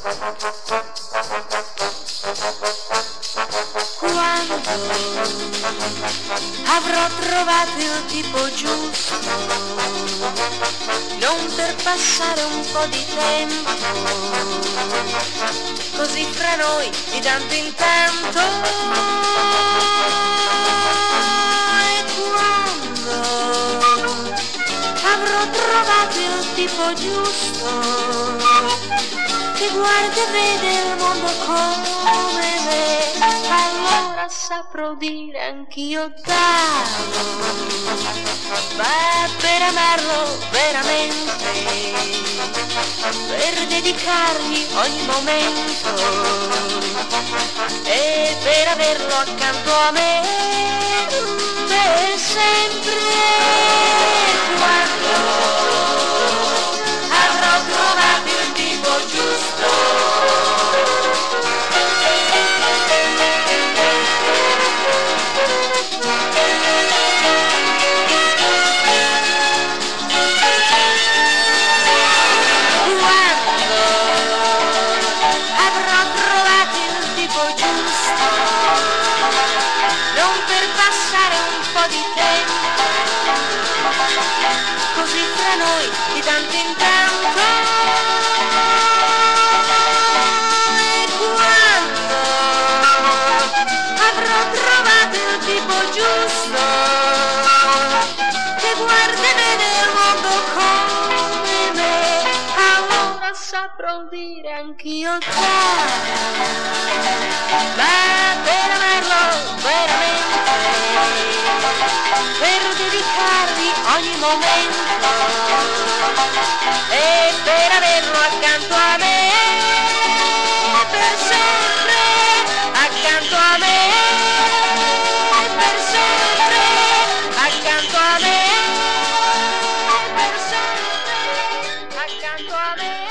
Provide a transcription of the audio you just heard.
Quando avrò trovato il tipo giusto, non per passare un po' di tempo, così fra noi di tanto in tanto. E quando avrò trovato il tipo giusto, che guarda e vede il mondo come me, allora saprò dire anch'io t'amo. Ma per amarlo veramente, per dedicargli ogni momento e per averlo accanto a me per sempre. Quando avrò trovato il tipo giusto, non per passare un po' di tempo, così fra noi di tanto in tanto. E quando avrò trovato il tipo giusto, che guarda e vede il mondo come me, allora saprò dire anch'io t'amo. Ma per amarlo veramente, per dedicargli ogni momento e per averlo accanto a me per sempre, accanto a me per sempre, accanto a me per sempre, accanto a me.